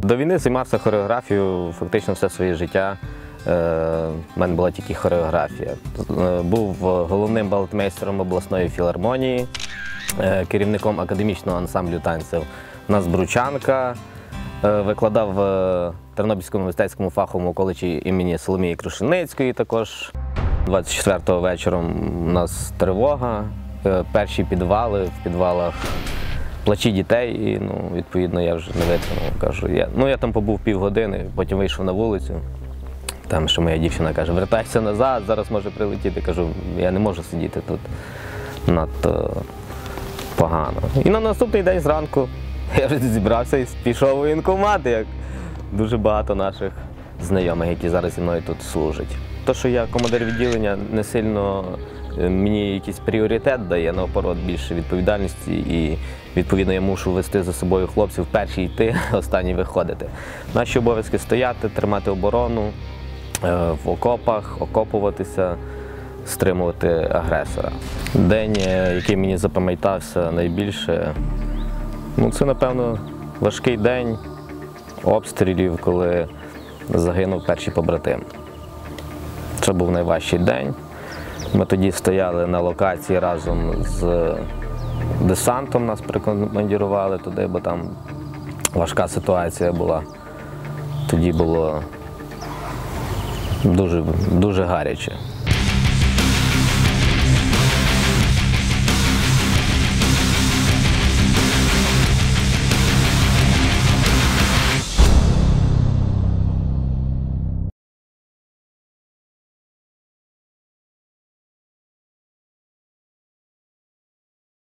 До війни займався хореографією фактично все своє життя. У мене була тільки хореографія. Був головним балетмейстером обласної філармонії, керівником академічного ансамблю танців у нас Бручанка, викладав в Тернопільському мистецькому фаховому коледжі імені Соломії Крушельницької також. 24-го вечором у нас тривога, перші підвали, в підвалах плачі дітей, і відповідно я вже не витримав. Кажу, я там побув півгодини, потім вийшов на вулицю. Там ще моя дівчина каже, вертайся назад, зараз може прилетіти. Кажу, я не можу сидіти тут, надто погано. І на наступний день зранку я вже зібрався і пішов у воєнкомат, як дуже багато наших знайомих, які зараз зі мною тут служать. Те, що я командир відділення, не сильно мені якийсь пріоритет дає, наоборот, більше відповідальності, і відповідно я мушу вести за собою хлопців, перший йти, останній виходити. Наші обов'язки стояти, тримати оборону в окопах, окопуватися, стримувати агресора. День, який мені запам'ятався найбільше, це, напевно, важкий день обстрілів, коли загинув перший побратим. Це був найважчий день. Ми тоді стояли на локації разом з десантом, нас прикомандирували туди, бо там важка ситуація була. Тоді було дуже гаряче.